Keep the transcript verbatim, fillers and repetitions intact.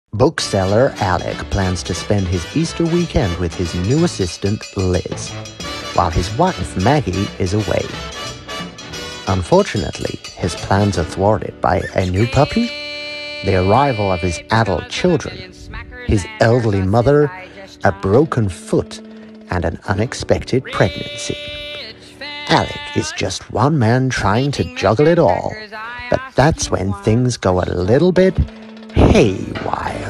Bookseller Alec plans to spend his Easter weekend with his new assistant, Liz, while his wife, Maggie, is away. Unfortunately, his plans are thwarted by a new puppy, the arrival of his adult children, his elderly mother, a broken foot, and an unexpected pregnancy. Alec is just one man trying to juggle it all, but that's when things go a little bit haywire.